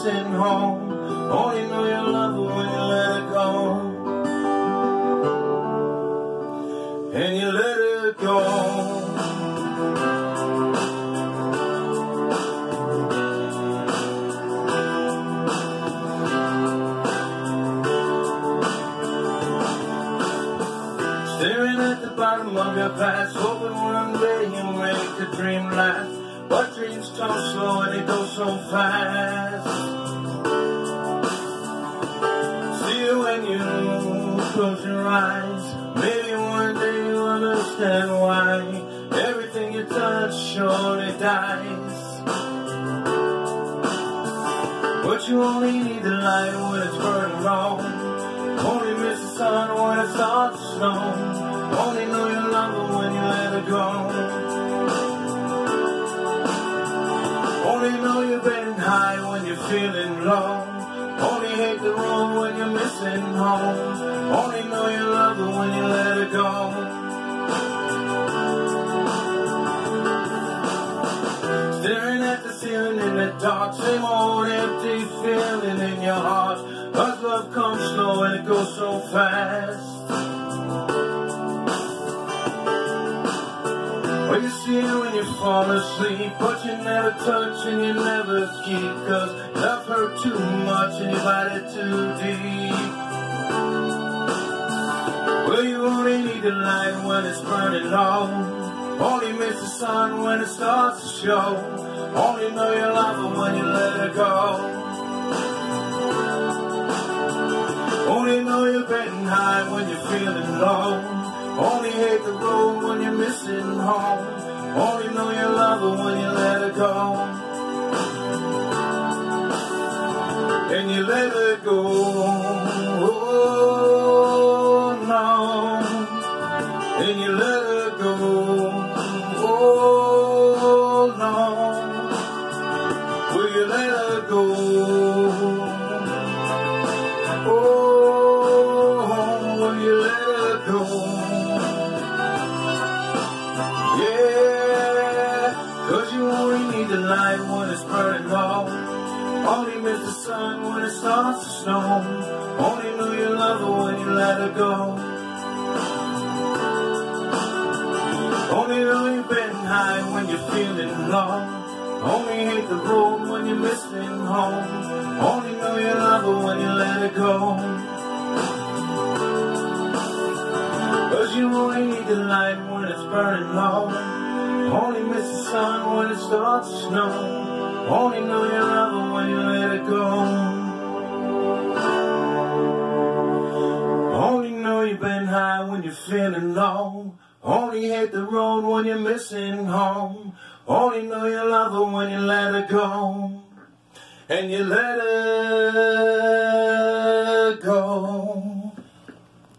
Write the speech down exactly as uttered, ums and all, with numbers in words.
missing home. Only know you love her when you let her go. And you let her go. Staring at the bottom of your glass, hoping one day you'll make the dream last. But dreams come slow and they go so fast. See you when you close your eyes. Maybe one day you'll understand why everything you touch surely dies. But you only need the light when it's burning low. Only miss the sun when it starts to snow. Only know you love her when you let her go. Only know you're getting high when you're feeling low. Only hate the road when you're missing home. Only know you love her when you let her go. Staring at the ceiling in the dark, same old empty feeling in your heart. Cause love comes slow and it goes so fast. Well, you see it when you fall asleep, but you never touch and you never keep. Cause love hurt too much and you bite it too deep. Well, you only need the light when it's burning low. Only miss the sun when it starts to show. Only know you love her when you let her go. Only know you're getting high when you're feeling low. Only hate the road when you're missing home. Only know you love her when you let her go. And you let her go. Oh no. And you let her go. Oh no. Will you let her go? Oh, will you let her go? Cause you only need the light when it's burning low. Only miss the sun when it starts to snow. Only know you love her when you let her go. Only know you've been high when you're feeling low. Only hate the road when you're missing home. Only know you love her when you let her go. Cause you only need the light when it's burning low. Only miss the sun when it starts to snow. Only know you love her when you let it go. Only know you've been high when you're feeling low. Only hate the road when you're missing home. Only know you love her when you let her go. And you let her go.